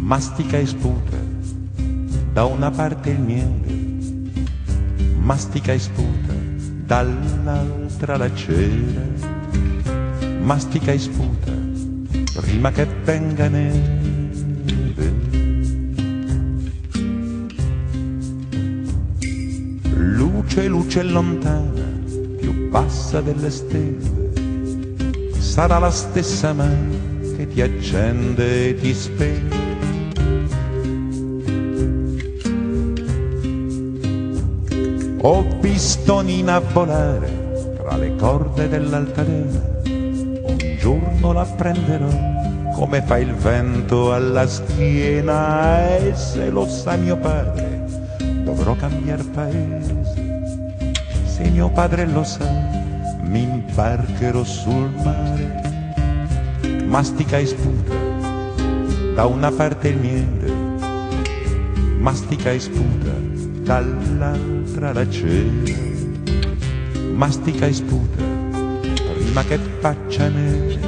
mastica e sputa, da una parte il miele, mastica e sputa, dall'altra la cera, mastica e sputa, prima che venga neve. Luce, luce lontana, più bassa delle stelle, sarà la stessa mano che ti accende e ti spegne. Ho visto Nina volare tra le corde dell'altalena, un giorno la prenderò come fa il vento alla schiena, e se lo sa mio padre dovrò cambiar paese. Se mio padre lo sa mi imbarcherò sul mare, mastica e sputa, da una parte il miele, mastica e sputa, dall'altra la cera, mastica e sputa, prima che faccia neve.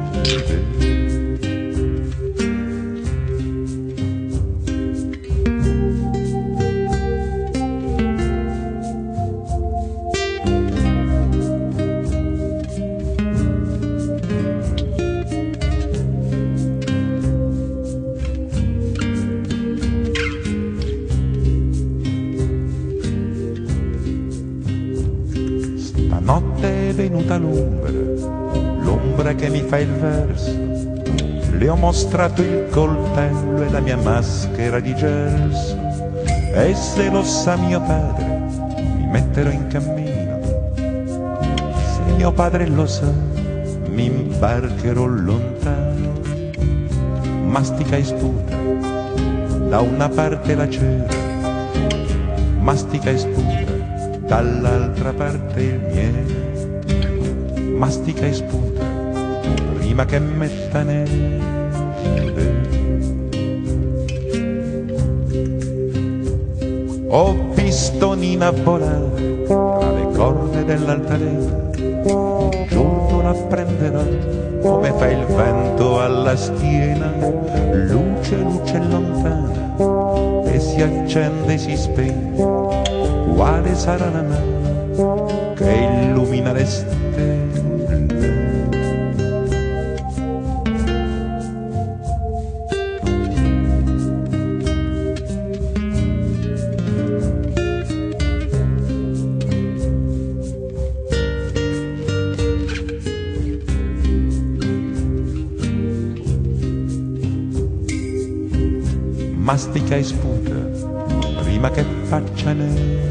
Stanotte è venuta l'ombra che mi fa il verso, le ho mostrato il coltello e la mia maschera di gelso, e se lo sa mio padre mi metterò in cammino, se mio padre lo sa mi imbarcherò lontano, mastica e sputa, da una parte la cera, mastica e sputa, dall'altra parte il miele, mastica e sputa, prima che metta neve. Ho visto Nina volare tra le corde dell'altalena, un giorno la prenderò come fa il vento alla schiena, luce, luce lontana, e si accende e si spegne, quale sarà la mano che illumina le stelle. Mastica e sputa, prima che faccia neve.